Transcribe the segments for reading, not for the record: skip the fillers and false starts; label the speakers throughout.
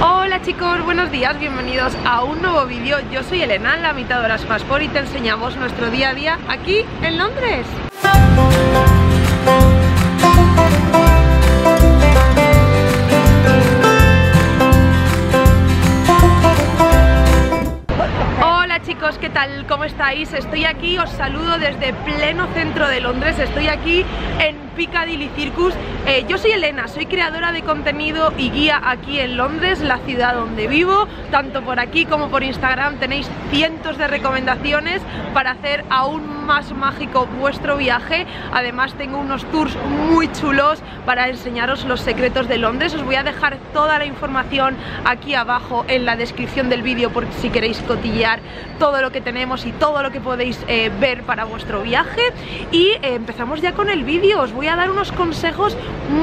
Speaker 1: Hola chicos, buenos días, bienvenidos a un nuevo vídeo. Yo soy Elena, la mitad de horas Fast Forward, y te enseñamos nuestro día a día aquí en Londres. Hola chicos, ¿qué tal? ¿Cómo estáis? Estoy aquí, os saludo desde pleno centro de Londres. Estoy aquí en Piccadilly Circus. Yo soy Elena, soy creadora de contenido y guía aquí en Londres, la ciudad donde vivo. Tanto por aquí como por Instagram tenéis cientos de recomendaciones para hacer aún más mágico vuestro viaje. Además tengo unos tours muy chulos para enseñaros los secretos de Londres. Os voy a dejar toda la información aquí abajo en la descripción del vídeo por si queréis cotillear todo lo que tenemos y todo lo que podéis ver para vuestro viaje. Y empezamos ya con el vídeo. Os voy a dar unos consejos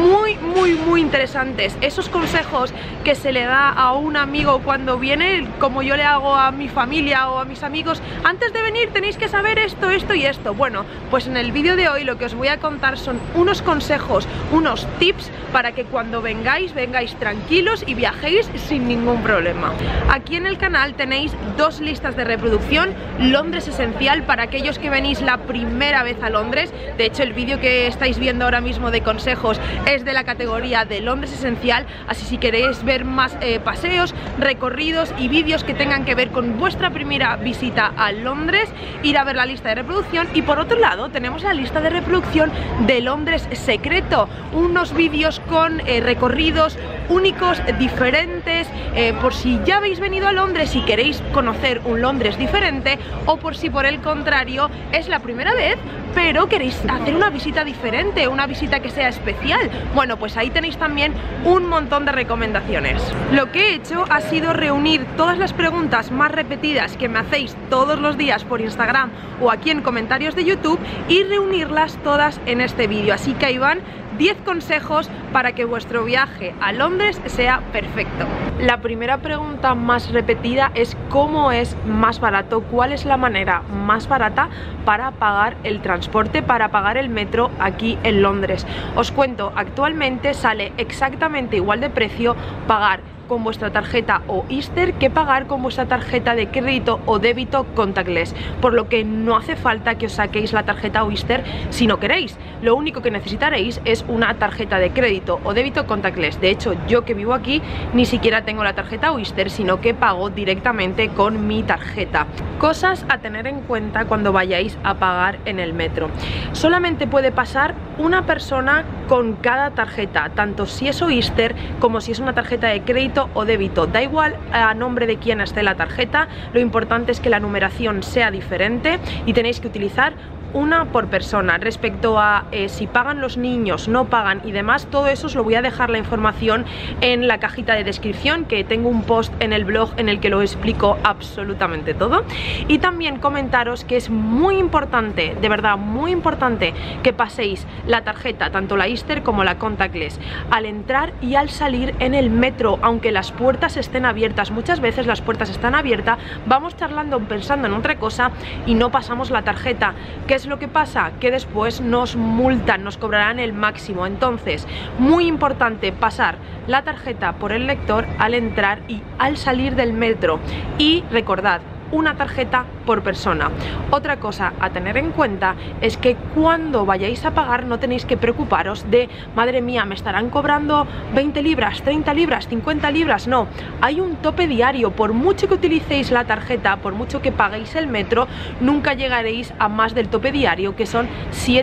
Speaker 1: muy interesantes. Esos consejos que se le da a un amigo cuando viene, como yo le hago a mi familia o a mis amigos: antes de venir tenéis que saber esto, esto y esto. Bueno, pues en el vídeo de hoy lo que os voy a contar son unos consejos, unos tips para que cuando vengáis tranquilos y viajéis sin ningún problema. Aquí en el canal tenéis dos listas de reproducción: Londres Esencial para aquellos que venís la primera vez a Londres. De hecho, el vídeo que estáis viendo ahora mismo de consejos es de la categoría de Londres Esencial, así si queréis ver más paseos, recorridos y vídeos que tengan que ver con vuestra primera visita a Londres, ir a ver la lista de reproducción. Y por otro lado tenemos la lista de reproducción de Londres Secreto, unos vídeos con recorridos únicos, diferentes, por si ya habéis venido a Londres y queréis conocer un Londres diferente, o por si por el contrario es la primera vez pero queréis hacer una visita diferente, una visita que sea especial. Bueno, pues ahí tenéis también un montón de recomendaciones. Lo que he hecho ha sido reunir todas las preguntas más repetidas que me hacéis todos los días por Instagram o aquí en comentarios de YouTube y reunirlas todas en este vídeo. Así que ahí van 10 consejos para que vuestro viaje a Londres sea perfecto. La primera pregunta más repetida es: ¿cómo es más barato? ¿Cuál es la manera más barata para pagar el transporte, para pagar el metro aquí en Londres? Os cuento, actualmente sale exactamente igual de precio pagar con vuestra tarjeta Oyster que pagar con vuestra tarjeta de crédito o débito contactless, por lo que no hace falta que os saquéis la tarjeta Oyster si no queréis. Lo único que necesitaréis es una tarjeta de crédito o débito contactless. De hecho, yo que vivo aquí ni siquiera tengo la tarjeta Oyster, sino que pago directamente con mi tarjeta. Cosas a tener en cuenta cuando vayáis a pagar en el metro: solamente puede pasar una persona con cada tarjeta, tanto si es Oyster como si es una tarjeta de crédito o débito. Da igual a nombre de quién esté la tarjeta, lo importante es que la numeración sea diferente y tenéis que utilizar una por persona. Respecto a si pagan los niños, no pagan y demás, todo eso os lo voy a dejar la información en la cajita de descripción, que tengo un post en el blog en el que lo explico absolutamente todo. Y también comentaros que es muy importante, de verdad muy importante, que paséis la tarjeta, tanto la Oyster como la contactless, al entrar y al salir en el metro, aunque las puertas estén abiertas. Muchas veces las puertas están abiertas, vamos charlando pensando en otra cosa y no pasamos la tarjeta. ¿Qué es lo que pasa? Que después nos multan, nos cobrarán el máximo. Entonces, muy importante pasar la tarjeta por el lector al entrar y al salir del metro. Y recordad, una tarjeta por persona. Otra cosa a tener en cuenta es que cuando vayáis a pagar no tenéis que preocuparos de: madre mía, me estarán cobrando 20 libras, 30 libras, 50 libras. No, hay un tope diario. Por mucho que utilicéis la tarjeta, por mucho que paguéis el metro, nunca llegaréis a más del tope diario, que son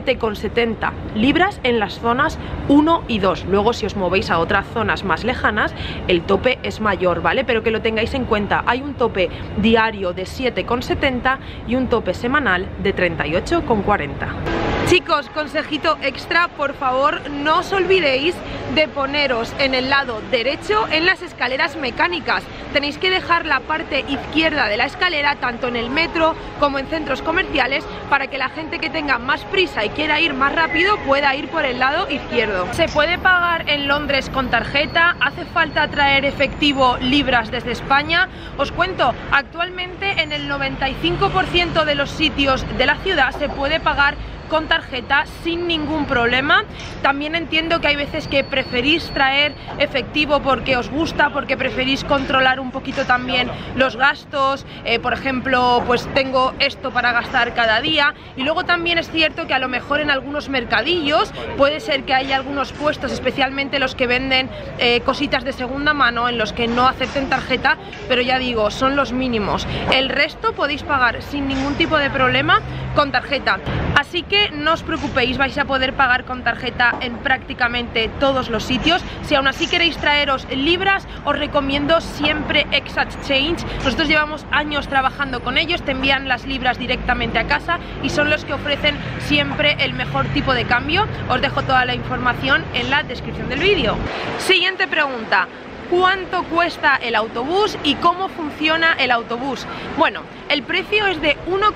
Speaker 1: 7,70 libras en las zonas 1 y 2. Luego, si os movéis a otras zonas más lejanas, el tope es mayor, ¿vale? Pero que lo tengáis en cuenta. Hay un tope diario de 7,70 y un tope semanal de 38,40. Chicos, consejito extra, por favor, no os olvidéis de poneros en el lado derecho en las escaleras mecánicas. Tenéis que dejar la parte izquierda de la escalera tanto en el metro como en centros comerciales, para que la gente que tenga más prisa y quiera ir más rápido pueda ir por el lado izquierdo. Se puede pagar en Londres con tarjeta, hace falta traer efectivo libras desde España. Os cuento, actualmente en el 95% de los sitios de la ciudad se puede pagar con tarjeta sin ningún problema. También entiendo que hay veces que preferís traer efectivo porque os gusta, porque preferís controlar un poquito también los gastos, por ejemplo, pues tengo esto para gastar cada día. Y luego también es cierto que a lo mejor en algunos mercadillos puede ser que haya algunos puestos, especialmente los que venden cositas de segunda mano, en los que no acepten tarjeta, pero ya digo, son los mínimos. El resto podéis pagar sin ningún tipo de problema con tarjeta, así que no os preocupéis, vais a poder pagar con tarjeta en prácticamente todos los sitios. Si aún así queréis traeros libras, os recomiendo siempre Exchange. Nosotros llevamos años trabajando con ellos, te envían las libras directamente a casa y son los que ofrecen siempre el mejor tipo de cambio. Os dejo toda la información en la descripción del vídeo. Siguiente pregunta: ¿cuánto cuesta el autobús y cómo funciona el autobús? Bueno, el precio es de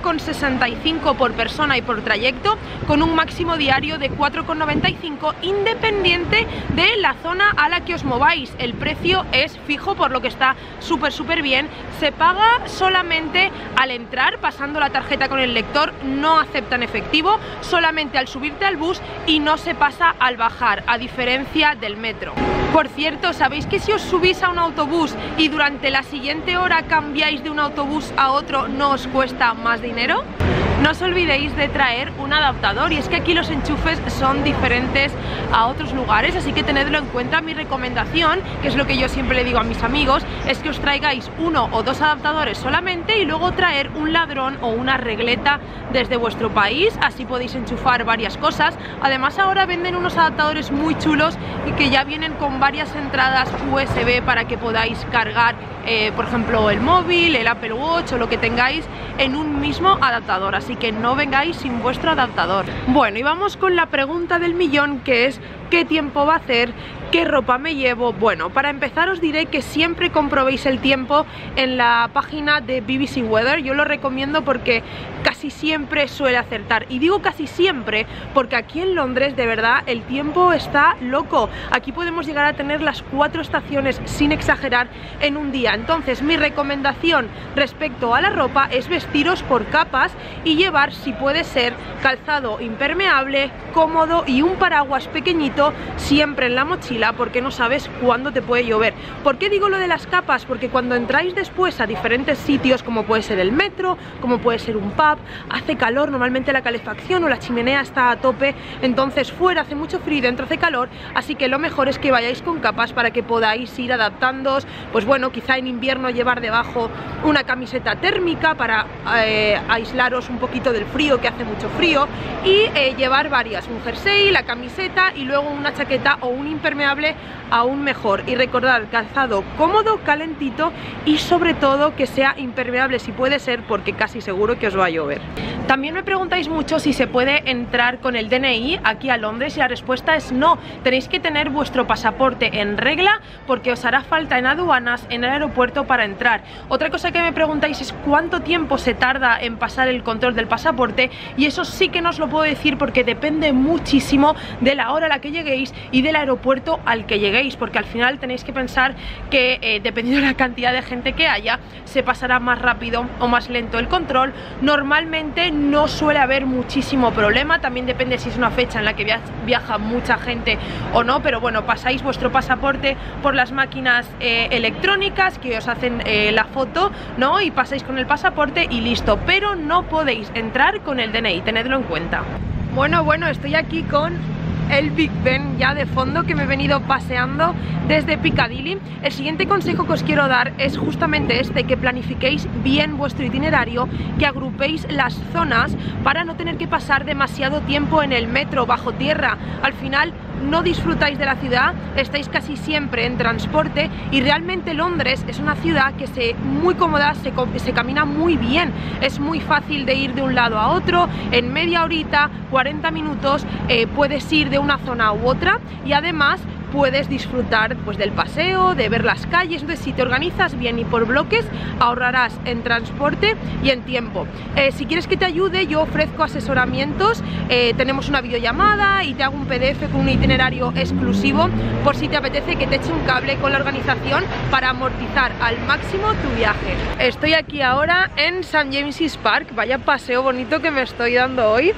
Speaker 1: 1,65 por persona y por trayecto, con un máximo diario de 4,95, independiente de la zona a la que os mováis. El precio es fijo, por lo que está súper bien. Se paga solamente al entrar, pasando la tarjeta con el lector. No aceptan efectivo, solamente al subirte al bus, y no se pasa al bajar, a diferencia del metro. Por cierto, ¿sabéis que si os subís a un autobús y durante la siguiente hora cambiáis de un autobús a otro, no os cuesta más dinero? No os olvidéis de traer un adaptador, y es que aquí los enchufes son diferentes a otros lugares, así que tenedlo en cuenta. Mi recomendación, que es lo que yo siempre le digo a mis amigos, es que os traigáis 1 o 2 adaptadores solamente y luego traer un ladrón o una regleta desde vuestro país, así podéis enchufar varias cosas. Además, ahora venden unos adaptadores muy chulos y que ya vienen con varias entradas USB para que podáis cargar, por ejemplo, el móvil, el Apple Watch o lo que tengáis en un mismo adaptador, así que no vengáis sin vuestro adaptador. Bueno, y vamos con la pregunta del millón, que es: ¿qué tiempo va a hacer? ¿Qué ropa me llevo? Bueno, para empezar os diré que siempre comprobéis el tiempo en la página de BBC Weather. Yo lo recomiendo porque casi siempre suele acertar, y digo casi siempre porque aquí en Londres de verdad el tiempo está loco. Aquí podemos llegar a tener las 4 estaciones, sin exagerar, en un día. Entonces mi recomendación respecto a la ropa es vestiros por capas y llevar, si puede ser, calzado impermeable, cómodo y un paraguas pequeñito siempre en la mochila, porque no sabes cuándo te puede llover. ¿Por qué digo lo de las capas? Porque cuando entráis después a diferentes sitios, como puede ser el metro, como puede ser un pub, hace calor, normalmente la calefacción o la chimenea está a tope, entonces fuera hace mucho frío y dentro hace calor, así que lo mejor es que vayáis con capas para que podáis ir adaptándoos. Pues bueno, quizá en invierno llevar debajo una camiseta térmica para aislaros un poquito del frío, que hace mucho frío, y llevar varias, un jersey, la camiseta y luego una chaqueta o un impermeable aún mejor. Y recordad, calzado cómodo, calentito y sobre todo que sea impermeable si puede ser, porque casi seguro que os va a llover. También me preguntáis mucho si se puede entrar con el DNI aquí a Londres, y la respuesta es no. Tenéis que tener vuestro pasaporte en regla porque os hará falta en aduanas, en el aeropuerto, para entrar. Otra cosa que me preguntáis es cuánto tiempo se tarda en pasar el control del pasaporte, y eso sí que no os lo puedo decir porque depende muchísimo de la hora a la que lleguéis y del aeropuerto al que lleguéis, porque al final tenéis que pensar que dependiendo de la cantidad de gente que haya, se pasará más rápido o más lento el control. Normalmente no suele haber muchísimo problema, también depende si es una fecha en la que viaja mucha gente o no, pero bueno, pasáis vuestro pasaporte por las máquinas electrónicas que os hacen la foto, ¿no? Y pasáis con el pasaporte y listo, pero no podéis entrar con el DNI, tenedlo en cuenta. Bueno, estoy aquí con el Big Ben ya de fondo, que me he venido paseando desde Piccadilly. El siguiente consejo que os quiero dar es justamente este: que planifiquéis bien vuestro itinerario, que agrupéis las zonas para no tener que pasar demasiado tiempo en el metro bajo tierra. Al final no disfrutáis de la ciudad, estáis casi siempre en transporte, y realmente Londres es una ciudad que muy cómoda, se camina muy bien, es muy fácil de ir de un lado a otro, en media horita, 40 minutos puedes ir de una zona u otra, y además puedes disfrutar pues del paseo, de ver las calles. Entonces, si te organizas bien y por bloques, ahorrarás en transporte y en tiempo. Si quieres que te ayude, yo ofrezco asesoramientos, tenemos una videollamada y te hago un PDF con un itinerario exclusivo por si te apetece que te eche un cable con la organización para amortizar al máximo tu viaje. Estoy aquí ahora en St. James's Park, vaya paseo bonito que me estoy dando hoy.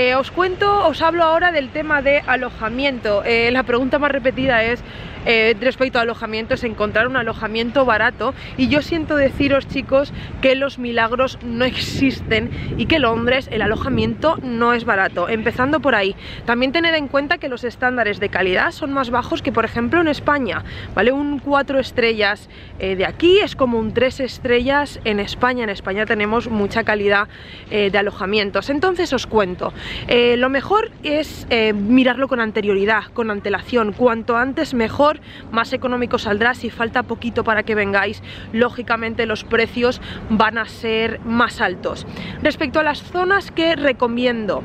Speaker 1: Os hablo ahora del tema de alojamiento. La pregunta más repetida es respecto a alojamiento, es encontrar un alojamiento barato, y yo siento deciros, chicos, que los milagros no existen y que Londres el alojamiento no es barato, empezando por ahí. También tened en cuenta que los estándares de calidad son más bajos que por ejemplo en España, ¿vale? Un 4 estrellas de aquí es como un 3 estrellas en España. En España tenemos mucha calidad de alojamientos. Entonces os cuento, lo mejor es mirarlo con anterioridad, con antelación, cuanto antes mejor, más económico saldrá. Si falta poquito para que vengáis, lógicamente los precios van a ser más altos. Respecto a las zonas que recomiendo,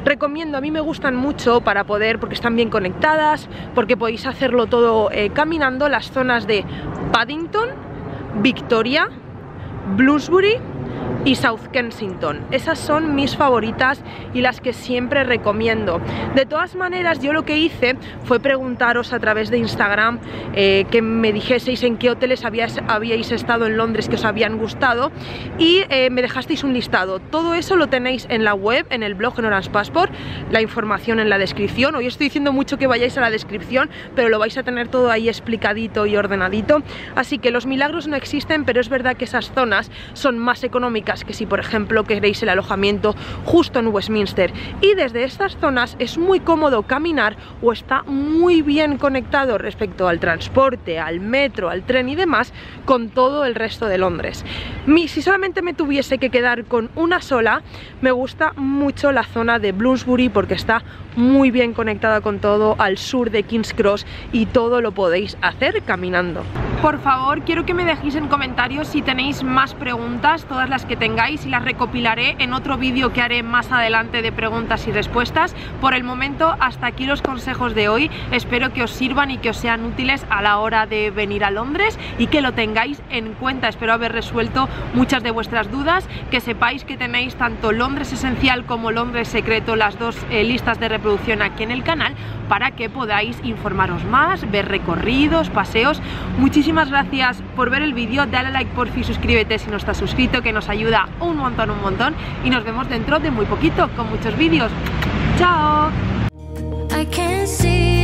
Speaker 1: a mí me gustan mucho para poder, porque están bien conectadas, porque podéis hacerlo todo caminando, las zonas de Paddington, Victoria, Bloomsbury y South Kensington. Esas son mis favoritas y las que siempre recomiendo. De todas maneras, yo lo que hice fue preguntaros a través de Instagram que me dijeseis en qué hoteles habíais estado en Londres que os habían gustado, y me dejasteis un listado. Todo eso lo tenéis en la web, en el blog, en Orange Passport, la información en la descripción. Hoy estoy diciendo mucho que vayáis a la descripción, pero lo vais a tener todo ahí explicadito y ordenadito. Así que los milagros no existen, pero es verdad que esas zonas son más económicas que si por ejemplo queréis el alojamiento justo en Westminster, y desde estas zonas es muy cómodo caminar o está muy bien conectado respecto al transporte, al metro, al tren y demás con todo el resto de Londres. Si solamente me tuviese que quedar con una sola, me gusta mucho la zona de Bloomsbury porque está muy bien conectada con todo al sur de King's Cross y todo lo podéis hacer caminando. Por favor, quiero que me dejéis en comentarios si tenéis más preguntas, todas las que tengáis, y las recopilaré en otro vídeo que haré más adelante de preguntas y respuestas. Por el momento, hasta aquí los consejos de hoy. Espero que os sirvan y que os sean útiles a la hora de venir a Londres y que lo tengáis en cuenta. Espero haber resuelto muchas de vuestras dudas, que sepáis que tenéis tanto Londres Esencial como Londres Secreto, las dos listas de reproducción aquí en el canal, para que podáis informaros más, ver recorridos, paseos. Muchísimas gracias por ver el vídeo, dale a like porfi, suscríbete si no estás suscrito, que nos ayuda un montón, y nos vemos dentro de muy poquito con muchos vídeos. ¡Chao!